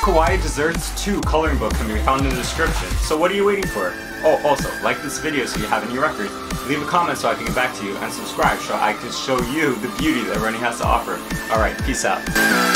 Kawaii Desserts 2 coloring book can be found in the description, so what are you waiting for? Oh, also, like this video so you have any records, leave a comment so I can get back to you, and subscribe so I can show you the beauty that running has to offer. Alright, peace out.